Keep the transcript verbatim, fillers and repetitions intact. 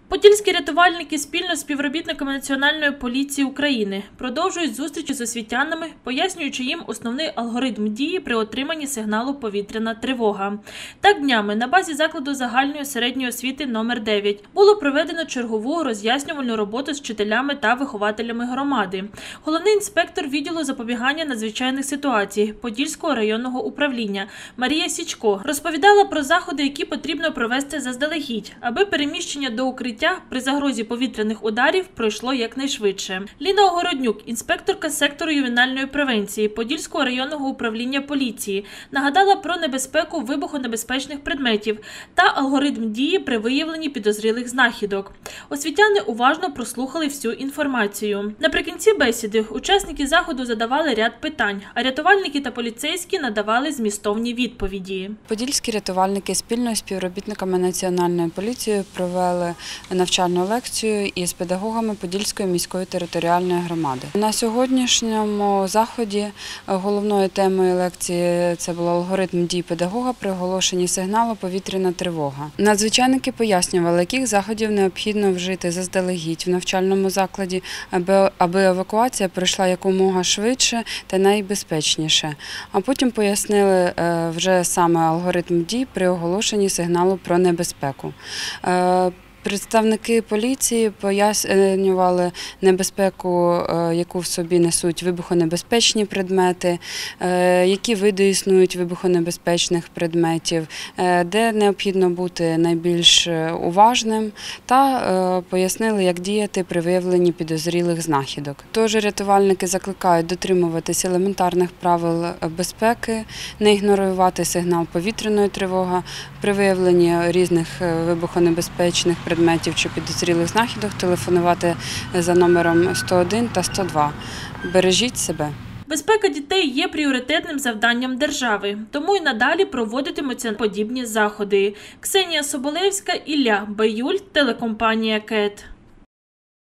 Подільські рятувальники спільно з співробітниками Національної поліції України продовжують зустрічі з освітянами, пояснюючи їм основний алгоритм дії при отриманні сигналу «Повітряна тривога». Так днями на базі закладу загальної середньої освіти номер дев'ять було проведено чергову роз'яснювальну роботу з вчителями та вихователями громади. Головний інспектор відділу запобігання надзвичайних ситуацій Подільського районного управління Марія Січко розповідала про заходи, які потрібно провести заздалегідь, аби переміщення до укриття при загрозі повітряних ударів пройшло якнайшвидше. Ліна Огороднюк, інспекторка сектору ювенальної превенції Подільського районного управління поліції, нагадала про небезпеку вибухонебезпечних предметів та алгоритм дії при виявленні підозрілих знахідок. Освітяни уважно прослухали всю інформацію. Наприкінці бесіди учасники заходу задавали ряд питань, а рятувальники та поліцейські надавали змістовні відповіді. Подільські рятувальники спільно з співробітниками Національної поліції провели навчальну лекцію із педагогами Подільської міської територіальної громади. На сьогоднішньому заході головною темою лекції це був алгоритм дій педагога при оголошенні сигналу «Повітряна тривога». Надзвичайники пояснювали, яких заходів необхідно вжити заздалегідь в навчальному закладі, аби, аби евакуація пройшла якомога швидше та найбезпечніше. А потім пояснили вже саме алгоритм дій при оголошенні сигналу про небезпеку. Представники поліції пояснювали небезпеку, яку в собі несуть вибухонебезпечні предмети, які види існують вибухонебезпечних предметів, де необхідно бути найбільш уважним, та пояснили, як діяти при виявленні підозрілих знахідок. Тож рятувальники закликають дотримуватись елементарних правил безпеки, не ігнорувати сигнал повітряної тривоги при виявленні різних вибухонебезпечних предметів чи підозрілих знахідок, телефонувати за номером сто один та сто два. Бережіть себе. Безпека дітей є пріоритетним завданням держави, тому й надалі проводитимуться подібні заходи. Ксенія Соболевська, Ілля Баюль, телекомпанія КЕТ.